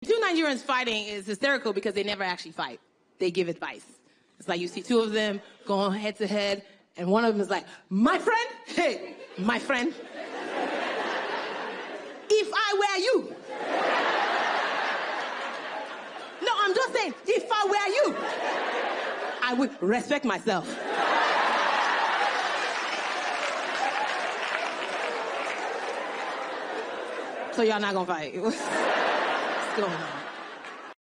Two Nigerians fighting is hysterical because they never actually fight. They give advice. It's like you see two of them going head to head, and one of them is like, my friend, hey, my friend, if I were you. No, I'm just saying, if I were you, I would respect myself. So y'all not gonna fight. What's going on?